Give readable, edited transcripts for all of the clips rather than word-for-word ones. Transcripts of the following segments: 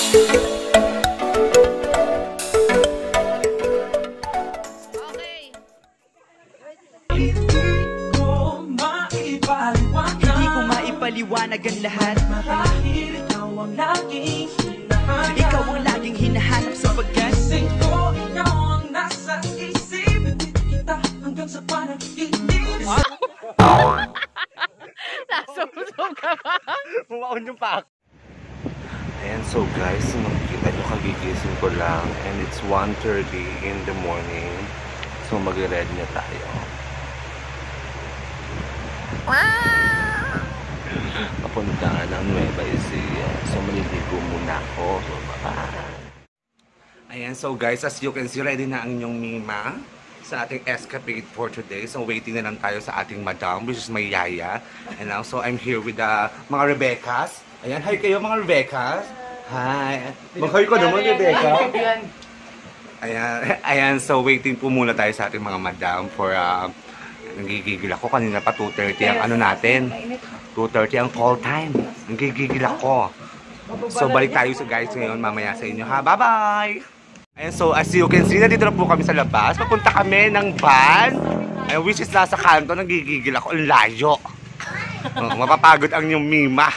Liwanag ang lahat. Marahil ikaw ang laging hinahanap. Ikaw ang laging hinahanap sapagkat gising ko, ikaw ang nasa isip. Kita hanggang sa panaginip. Nasumsum ka ba? Mumaon yung pa. Ayan, so guys, makikita nyo kagigising ko lang and it's 1:30 in the morning. So mag-ready na tayo. Papunta ng Nueva Ecija. So maliligo muna ako. So ayan, so guys, as you can see, ready na ang inyong Mima sa ating escapade for today. So waiting na lang tayo sa ating madam, which is my yaya. And now, so I'm here with the mga Rebeccas. Ayan, hi kayo mga Rebeccas. Hi. Mag-hi ko naman, Rebecca. Ayan, so waiting po muna tayo sa ating mga madam for nagigigil ako. Kanina pa 2:30 ang ano natin. 2:30 ang call time. Nagigigil ako. So balik tayo sa guys ngayon mamaya sa inyo ha. Bye-bye! Ayan, so as you can see, nandito na po kami sa labas. Papunta kami ng van. Ayan, which is nasa kanto. Nagigigil ako. Ang layo. Mapapagod ang inyong Mima.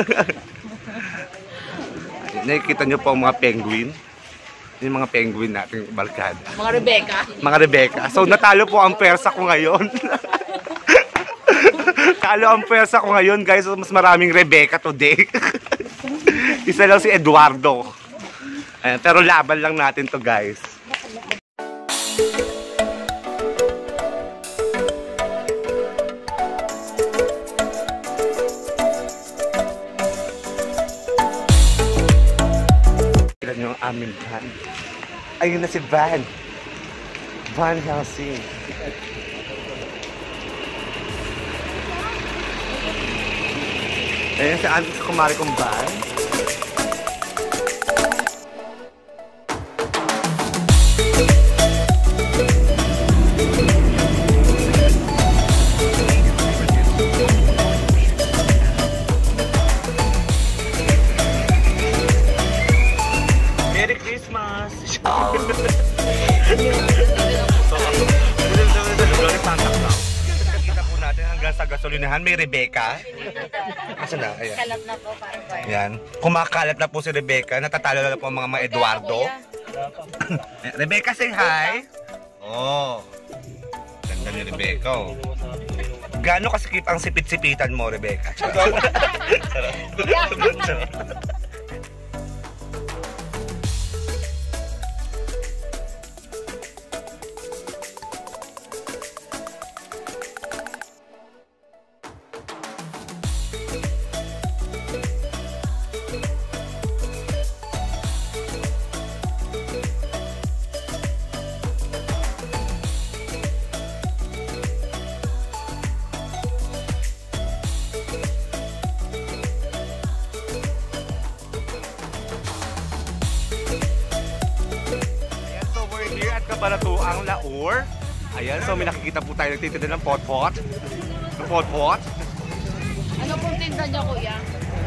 Nakikita nyo po ang mga penguin. Yung mga penguin natin barkada. Mga Rebecca. Mga Rebecca. So natalo po ang persa ko ngayon. Talo ang persa ko ngayon guys. Mas maraming Rebecca today. Isa lang si Eduardo. Ayan, pero laban lang natin to guys. Tignan nyo ang aming van. Ayun na si Van. Van Helsing. Ayan si Antis kumari kong Van. Merry Christmas! Kita po natin hanggang sa gasolinahan may Rebecca. Asa na? Ayan. Kalat na po. Ayan. Kumakalat na po si Rebecca. Natatalo na po ang mga Eduardo. Rebecca, say hi! Oh. Ganda ni Rebecca, oh. Gaano kasikip ang sipit-sipitan mo, Rebecca? Kabanatuang Laur. Ayan, so may nakikita po tayo nagtitinda ng pot-pot. Ng pot-pot. Ano pong tinda niya, kuya?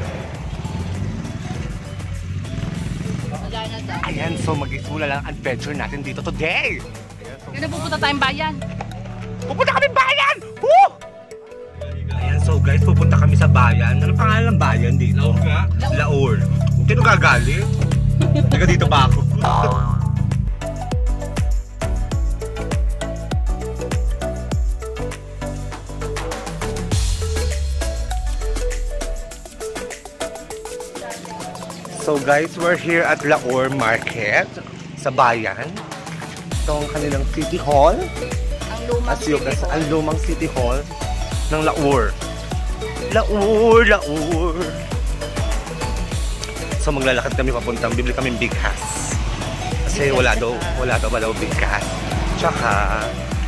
Ayan, so mag-isula lang ang adventure natin dito today. Kaya pupunta tayong bayan. Pupunta kami bayan! Woo! Ayan, so guys, pupunta kami sa bayan. Ano pangalan ng bayan dito? Laur nga? Laur. Sino gagalit? Taga dito ba ako? So guys, we're here at Laur Market sa bayan. Ito ang kanilang City Hall. Ang lumang City Hall. Ang lumang City Hall ng Laur. Laur. So maglalakad kami papuntang bibili kaming bigas. Kasi wala daw bigas. Tsaka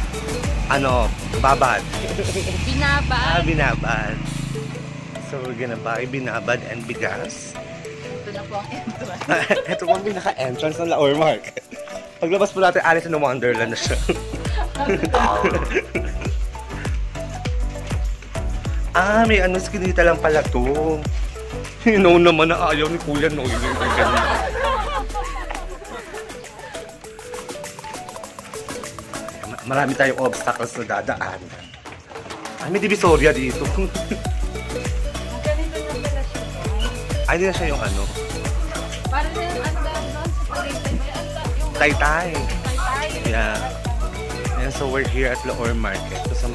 babad. Binabad. Binabad. So we're gonna buy binabad and bigas. Ito na po ang entrance. Ito po ang pinaka-entrance ng Laur Market. Paglabas po natin, Alice in Wonderland na siya. May skinita lang pala to. No naman na ayaw ni Kuya Noy. Marami tayong obstacles na dadaan. Ay, may divisoria dito. Ay, hindi na siya yung ano. Parang yung ano yung Taytay. Taytay. Yeah. And so we're here at Laor Market. So,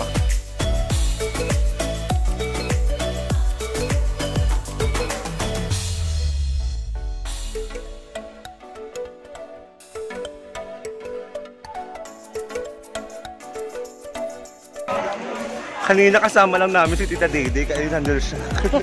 kanina kasama lang namin si Tita Dede, kaya nandun siya.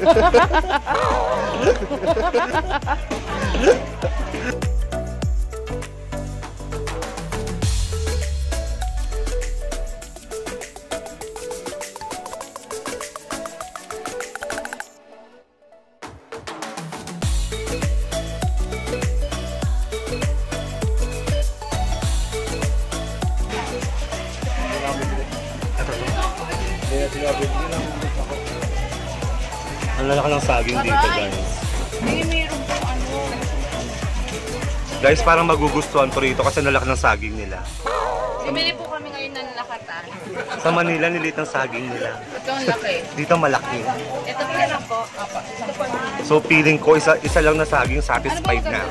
Ang lalaki ng saging dito, guys. Meron po ano. Guys, parang magugustuhan ko rito kasi nalaki ng saging nila. Bumili po kami ngayon ng lakatan. Sa Manila, nilit ang saging nila. Ito ang laki. Dito malaki. Ito po lang po. Apo. Ito po. So feeling ko, isa lang na saging, satisfied na.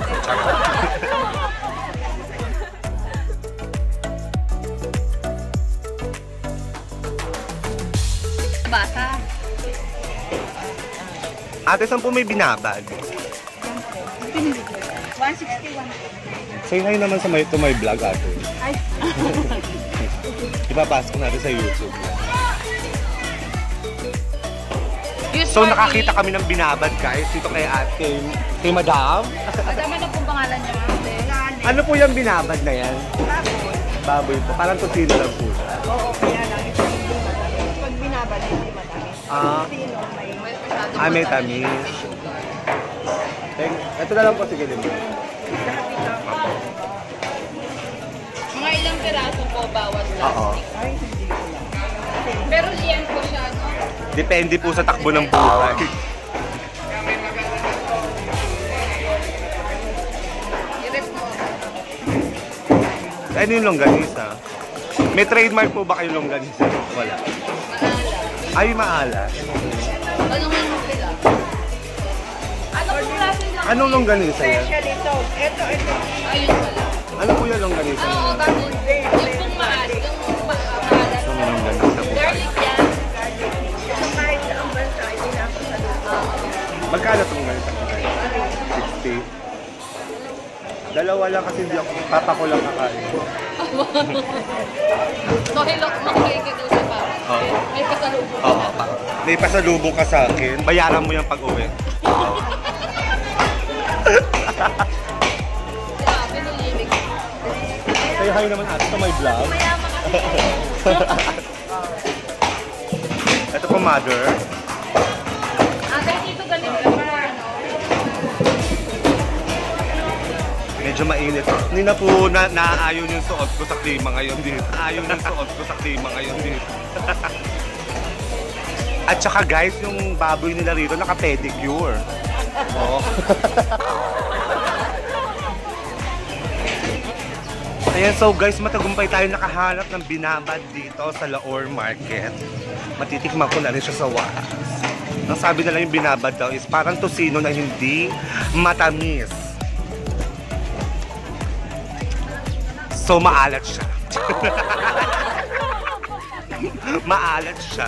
Bata. Ate, saan po may binabag? 161. Say hi naman sa to my vlog, ate. Ay. Ipapasok natin sa YouTube. So nakakita kami ng binabad, guys, dito kay ate, kay Madam. Madama na pong pangalan niya, ate. Ano po yung binabad na yan? Baboy po. Parang tosino lang po siya. Oo, kaya lang ito hindi matamis. Pag binabad, hindi matamis. Ah, Sino may may tamis. Ito na lang po, sige din. Mga ilang piraso po bawat Oo. plastic. Pero liyan po siya, no? Depende po sa takbo ng buhay. I-rep mo. Ano yung longganisa? May trademark po ba kayo longganisa? Wala. Maalat. Ay, maalat. Tanungin mo sila. Ano po klase lang? Anong longganisa yan? special ito? Ito. Ayun pala. Ano po yung longganisa? Oo, tapos yung pong maalat. Yung maalat. So, may longganisa po. Garlic yan. So kahit sa ang bansa, hindi na ako sa lupa. Magkano itong ganito? 60. Dalawa lang kasi hindi ako, papa ko lang kakain. So, hilok makikita doon sa papa. Oo. May pasalubong ka Oo, na. pa. May pasalubong ka sa akin. Bayaran mo yung pag-uwi. Yeah, pinulilig. Say hi naman ate sa my vlog. Mayama kasi. Ito po, mother. Ate, dito ganito. Para ano? Medyo mainit. Hindi na po naaayon yung suot ko sa klima ngayon dito. Ayaw yung suot ko sa klima ngayon dito. At saka guys, yung baboy nila rito naka-pedicure. Oo. Ayan, so guys, matagumpay tayo nakahanap ng binabad dito sa Laor Market. Matitikman ko na rin siya sa wakas. Ang sabi nila yung binabad daw is parang tosino na hindi matamis. So, maalat siya. Maalat siya.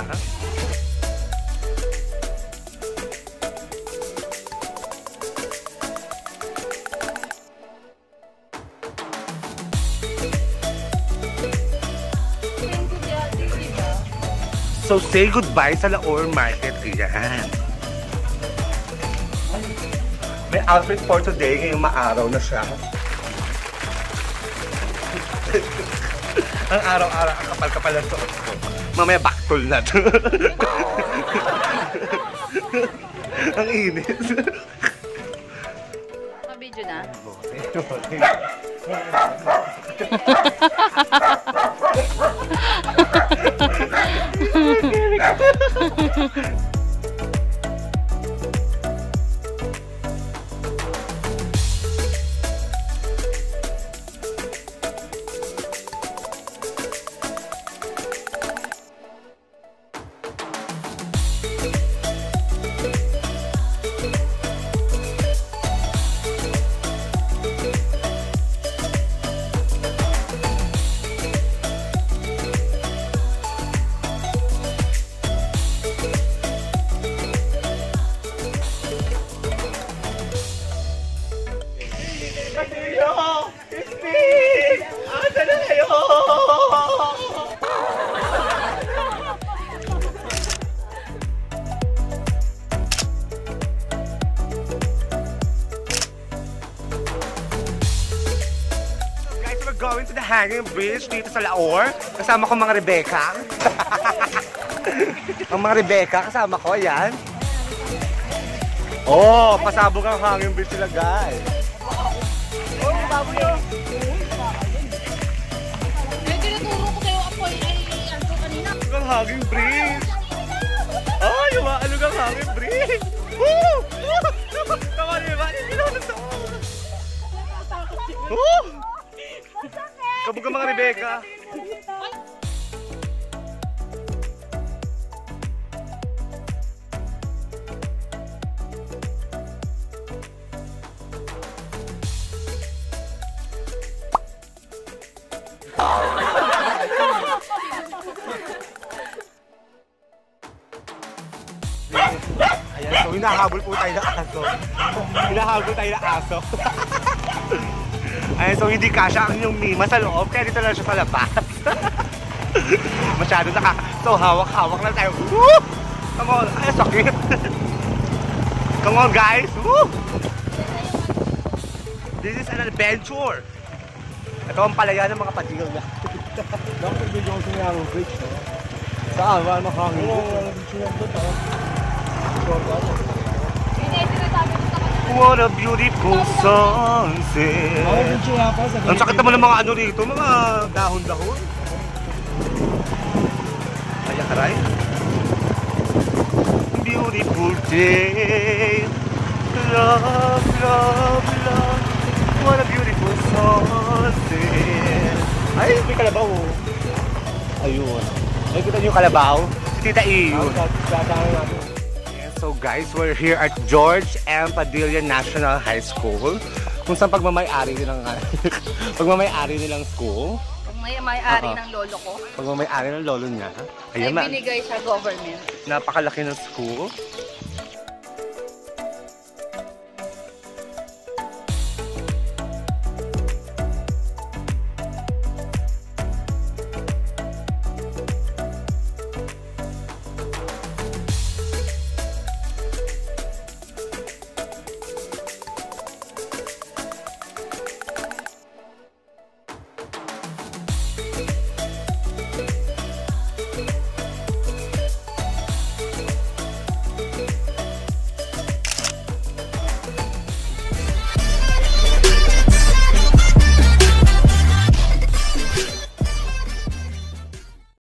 So, say goodbye sa Laor Market. Ayan. May outfit for today. Ngayong maaraw na siya. Ang araw-araw, ang kapal-kapal ng suot ko. Mamaya baktol na to. Ang init. Naka-video na? Castillo! Steve! Asa na kayo? Guys, we're going to the hanging bridge dito sa Laor. Kasama ko mga Rebecca. Ang mga Rebecca, kasama ko, yan. Oh, pasabog ang hanging bridge sila, guys. Oh, baboy yun. Yung tinuturo ko sa'yo, Apoy, ay ano kanina. Ang hanging bridge. Oh, yung maalog ang hanging bridge. Woo! Tama niyo ba? Hindi naman ito. Woo! Kabog ang mga Rebecca. Ayan, so hinahabol po tayo ng aso. Hinahabol tayo ng aso. Ayan, so hindi kasha ang inyong Mima sa loob, kaya dito lang siya sa labas. Masyado so hawak-hawak lang tayo. Woo! Come on, ay sakit. Come on guys, woo! This is an adventure. Ito ang palaya ng mga padigil na. Dapat video ko sa yung bridge, no? Saan? Wala na hangin. What a beautiful sunset. Ang sakit naman ng mga ano rito, mga dahon-dahon. Ay, karay. Beautiful day. Love, love, love. What a beautiful sunset. Ay, may kalabaw. Ayun. Ay, kita niyo yung kalabaw? Si Tita Iyo. So guys, we're here at George M. Padilla National High School. Kung saan pagmamay-ari nilang school. Pag may-ari ng lolo ko, Pagmamay-ari ng lolo niya. ay Ayan na. binigay sa government. Napakalaki ng school.